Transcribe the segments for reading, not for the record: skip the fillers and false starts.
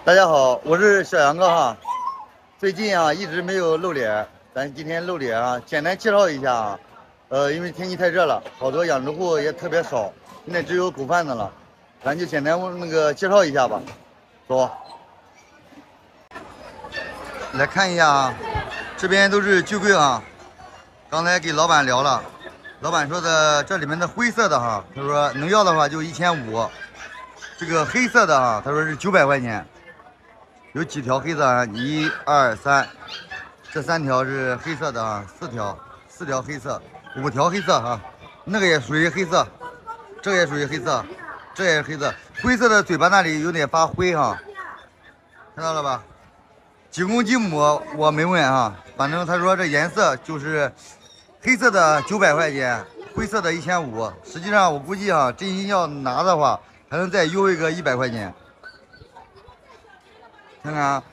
大家好，我是小杨哥哈。最近啊一直没有露脸，咱今天露脸啊，简单介绍一下啊。因为天气太热了，好多养殖户也特别少，现在只有狗贩子了，咱就简单介绍一下吧。走，来看一下啊，这边都是巨贵啊。刚才给老板聊了，老板说的这里面的灰色的哈，他说能要的话就1500，这个黑色的哈，他说是900块钱。有几条黑色啊？1、2、3，这3条是黑色的啊，4条黑色，5条黑色啊，那个也属于黑色，这个也属于黑色，这也是黑色，灰色的嘴巴那里有点发灰哈，看到了吧？几公几母我没问啊，反正他说这颜色就是黑色的900块钱，灰色的1500，实际上我估计啊，真心要拿的话，还能再优惠个100块钱。看看啊，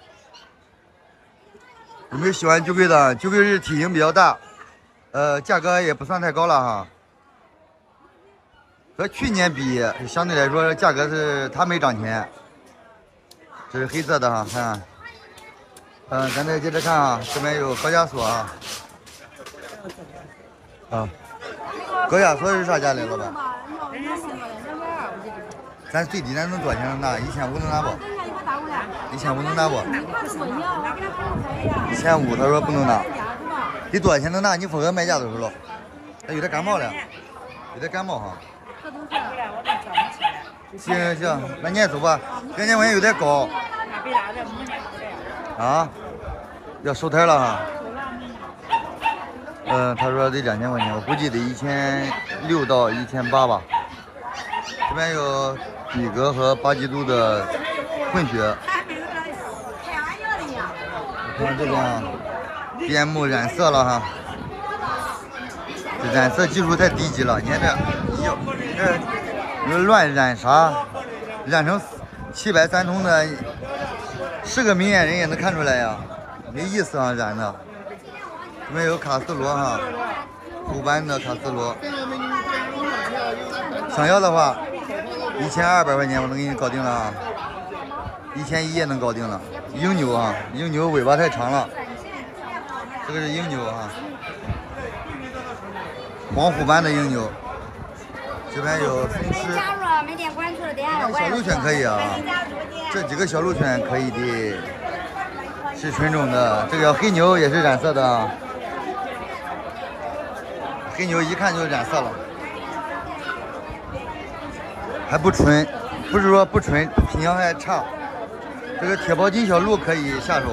有没有喜欢巨贵的？巨贵是体型比较大，价格也不算太高了哈。和去年比，相对来说价格是它没涨钱。这是黑色的哈，看看。咱再接着看啊，这边有高加索啊。高加索是啥价的，老板？咱最低咱能多少钱能拿？1500能拿不？1500能拿不？1500他说不能拿，得多少钱能拿？你符合卖价多少了？他有点感冒了，有点感冒哈。行，那你也走吧，2000块钱有点高。啊？要收摊了哈。他说得2000块钱，我估计得1600到1800吧。这边有比格和巴基杜的混血。看这边啊，边牧染色了哈，这染色技术太低级了。你看这乱染啥？染成730通的，是个明眼人也能看出来呀，没意思啊，染的。这边有卡斯罗哈，虎斑的卡斯罗，想要的话1200块钱我能给你搞定了啊，1100也能搞定了。英牛啊，英牛尾巴太长了，这个是英牛啊，黄虎斑的英牛。这边有松狮，小鹿犬可以啊，这几个小鹿犬可以的，是纯种的。这个黑牛也是染色的啊，黑牛一看就染色了，还不纯，不是说不纯，品相还差。这个铁包金小鹿可以下手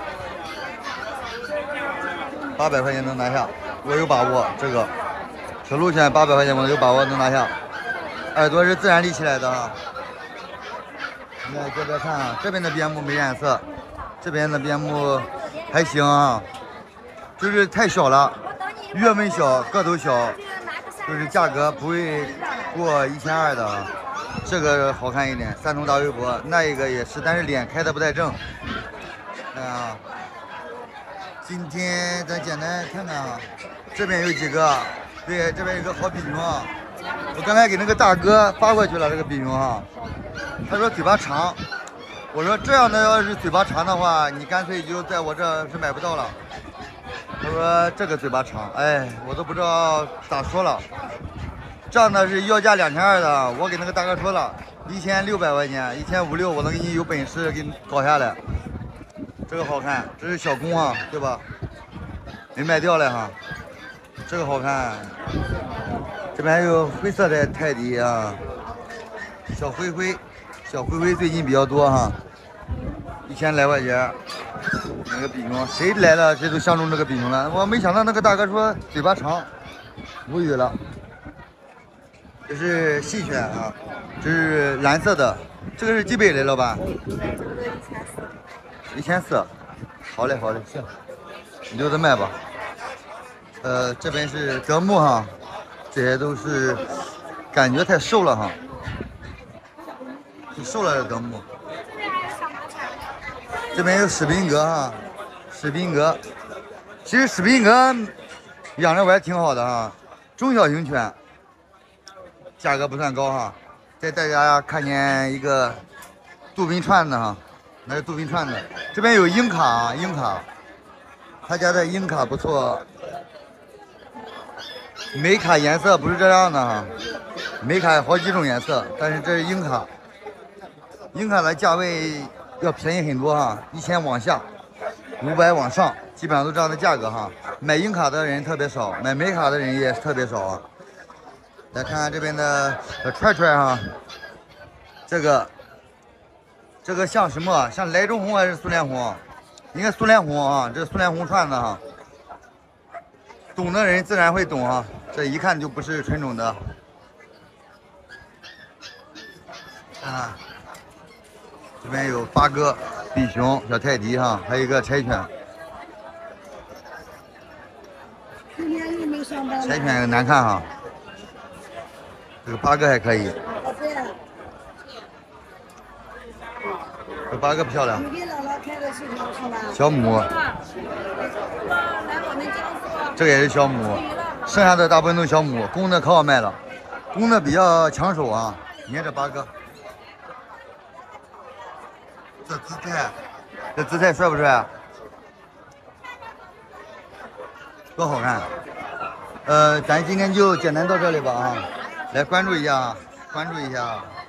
，800块钱能拿下，我有把握。这个小鹿犬800块钱我有把握能拿下，耳朵是自然立起来的啊。来这边看啊，这边的边牧没染色，这边的边牧还行啊，就是太小了，月份小，个头小，就是价格不会过1200的啊。这个好看一点，3头大围脖，那一个也是，但是脸开的不太正。看啊，今天咱简单看看啊，这边有几个，对，这边有个好比熊啊，我刚才给那个大哥发过去了，这个比熊啊，他说嘴巴长，我说这样的要是嘴巴长的话，你干脆就在我这是买不到了。他说这个嘴巴长，哎，我都不知道咋说了。这样的是要价2200的，我给那个大哥说了，1600块钱，1560我能给你有本事给你搞下来。这个好看，这是小公啊，对吧？没卖掉了哈，这个好看。这边还有灰色的泰迪啊，小灰灰最近比较多哈，1000来块钱。那个比熊，谁来了谁都相中这个比熊了。我没想到那个大哥说嘴巴长，无语了。这是细犬啊，这是蓝色的，这个是几百的，老板？1400。好嘞，行，你留着卖吧。这边是德牧哈，这些都是感觉太瘦了哈，挺瘦了的德牧。这边有史宾格哈，史宾格，其实史宾格养着玩挺好的哈，中小型犬。价格不算高哈，再带大家看见一个杜宾串的哈， 那是杜宾串的。这边有英卡啊，英卡，他家的英卡不错。美卡颜色不是这样的哈，美卡有好几种颜色，但是这是英卡，英卡的价位要便宜很多哈，1000往下，500往上，基本上都这样的价格哈。买英卡的人特别少，买美卡的人也特别少啊。来看看这边的串串哈，这个像什么？像莱中红还是苏联红？应该苏联红啊，这是苏联红串的哈。懂的人自然会懂啊，这一看就不是纯种的。啊，这边有八哥、比熊、小泰迪哈，还有一个柴犬。柴犬难看哈，这个八哥还可以。这八哥漂亮。小母。这个也是小母，剩下的大部分都是小母，公的可好卖了，公的比较抢手啊。你看这八哥，这姿态帅不帅？多好看！咱今天就简单到这里吧啊，来关注一下，关注一下。